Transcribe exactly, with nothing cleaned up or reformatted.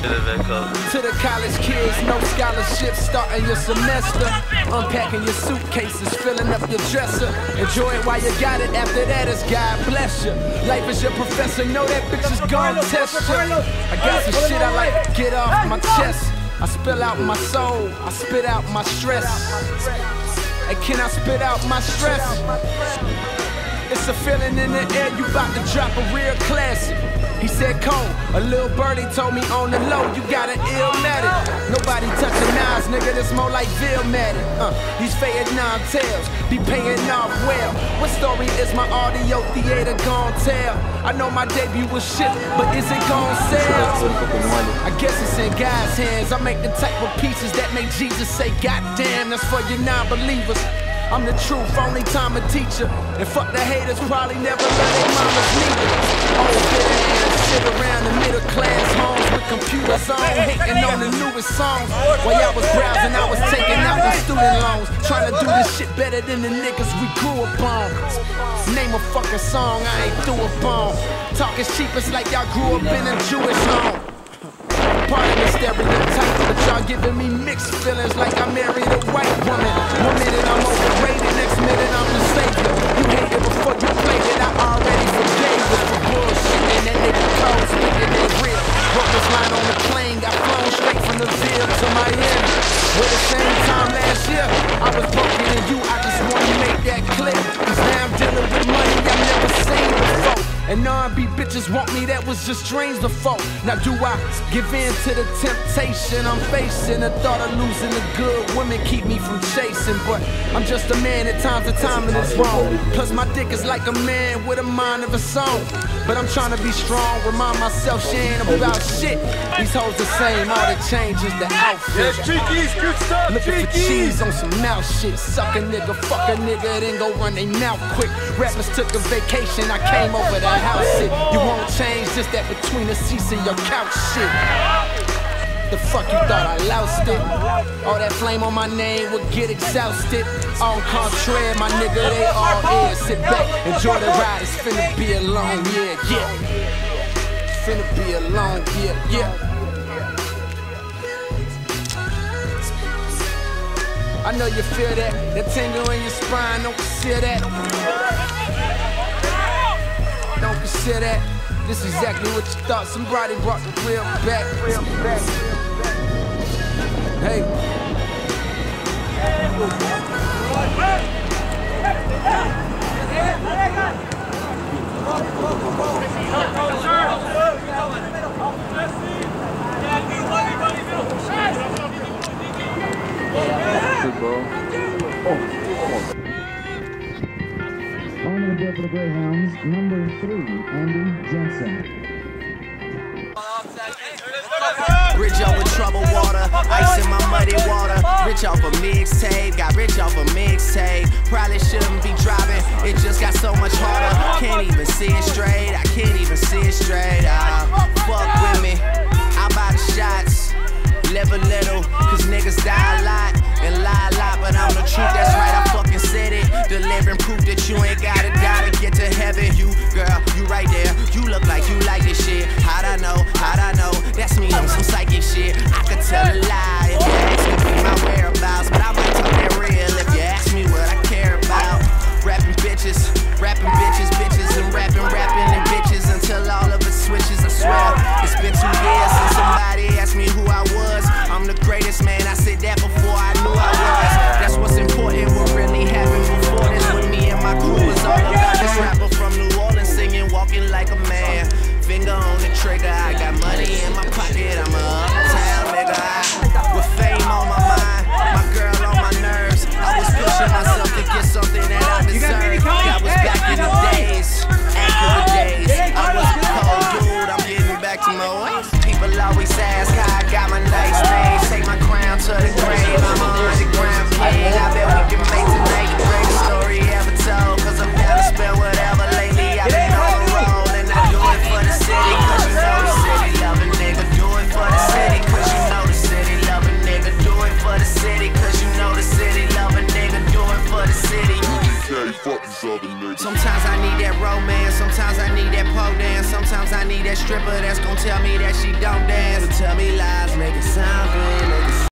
To the college kids, no scholarships, starting your semester. Unpacking your suitcases, filling up your dresser. Enjoy it while you got it, after that it's God bless you. Life is your professor, know that bitch is gon' test you. I got some shit I like to get off my chest. I spill out my soul, I spit out my stress. And can I spit out my stress? It's a feeling in the air, you bout to drop a real classic. He said, Cole, a little birdie told me on the low, you got an illmatic. Nobody touching knives, nigga, this more like Vilmatic. Uh, these Vietnam tales be paying off well. What story is my audio theater gon' tell? I know my debut was shit, but is it gon' sell? I guess it's in God's hands. I make the type of pieces that make Jesus say, God damn, that's for your non-believers. I'm the truth, only time a teacher. And fuck the haters, probably never let their mamas neither. Oh, bitter and sit around the middle class homes with computers on, hating on the newest songs. While y'all was browsing, I was taking out the student loans, trying to do this shit better than the niggas we grew up on. Name a fucking song I ain't through upon. Talking cheap, it's like y'all grew up in a Jewish home. Pardon the stereotype, but y'all giving me mixed feelings like I married a white woman. One minute I'm overrated, next minute I'm the savior. You hated before you played it, I already forgave it for bullshit. And that nigga close, speaking that real. Wrote this line on the plane, got flown straight from the Ville to Miami. With the same time last year, I was broken and you, I just wanna make that clear. Cause now I'm dealing with money I've never seen before. And R and B bitches want me, that was just dreams before. Now do I give in to the temptation I'm facing? The thought of losing a good woman keep me from chasing. But I'm just a man, at times the timing is wrong. Plus my dick is like a man with a mind of a song. But I'm trying to be strong, remind myself she ain't about shit. These hoes the same, all the changes, the outfit. Looking for cheese on some mouth shit. Suck a nigga, fuck a nigga, then go run they mouth quick. Rappers took a vacation, I came over to house it. You won't change, just that between the seats and your couch shit. The fuck you thought I lost it? All that flame on my name would get exhausted. On contrary, my nigga, they all is. Sit back, enjoy the ride, it's finna be a long year, yeah. It's finna be a long year, yeah. I know you feel that, the tingle in your spine, don't consider that. Don't consider that. This is exactly what you thought. Somebody brought the real back. Real back. Hey. Good ball. Oh. On the board for the Greyhounds, number three, Andy Jensen. Rich off of troubled water, ice in my muddy water. Rich off a mixtape, got rich off a mixtape. Probably shouldn't be driving, it just got so much harder. Can't even see it straight, I can't even see it straight. Uh, fuck with me, I buy the shots. Live a little, cause niggas die a lot and lie a lot, but I'm the truth, that's right, I fucking said it. Delivering proof that you ain't gotta die to get to heaven. You, girl, you right there, you look like you like this shit. How'd I know, how'd I know, that's me on some psychic shit. I could tell a lie if you ask me my whereabouts, but I might talk that real if you ask me what I care about. Rapping bitches, rapping bitches, bitches, and rapping, rapping, and bitches until all of it switches, I swear. It's been two years since somebody asked me who I was. I'm the greatest, man, I said that before I knew I was. That's what's important, what really happened before this with me and my crew is all about this rapper from New Orleans singing, walking like a man. Finger on the trigger, I got money in my pocket, I'm a uptown nigga. Sometimes I need that romance, sometimes I need that pole dance, sometimes I need that stripper that's gonna tell me that she don't dance, but tell me lies, make it sound good, make it